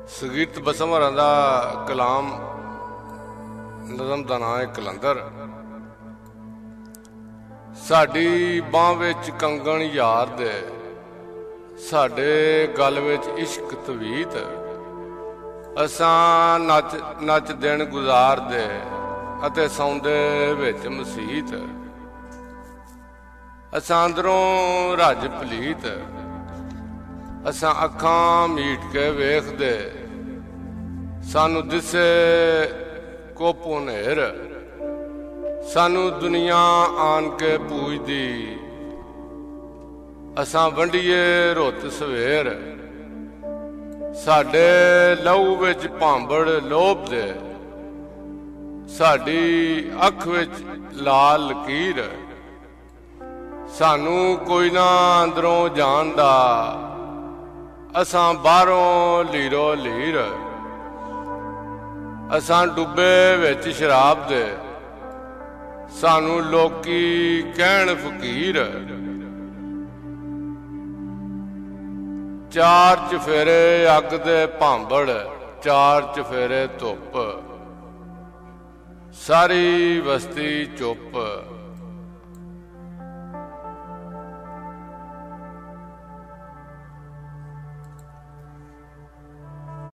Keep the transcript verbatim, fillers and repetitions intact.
सगीरत बसम होरां दा कलाम नज़म दा नां है कलंदर। साडी बांह विच कंगन यार दे, साडे गल विच इश्क तवीत, असां नच नच दिन गुजार दे अते सौंदे विच मसीत, असां अंदरों रज पलीत, असां अखां मीट के वेखदे, सानू दिसे कोपो नेर, सानू दुनिया आन के पूजदी, असां वंडिए रुत सवेर, साडे लहू विच भांबड़ लोभ दे, साडी अख विच लाल लकीर, सानू कोई ना अंदरों जानदा, असां बाहरों लीरो लीर, असां डुबे विच शराब दे, सानू लोकी कहण फकीर, चार चफेरे अग दे भांबड़, चार चफेरे धुप, सारी बस्ती चुप।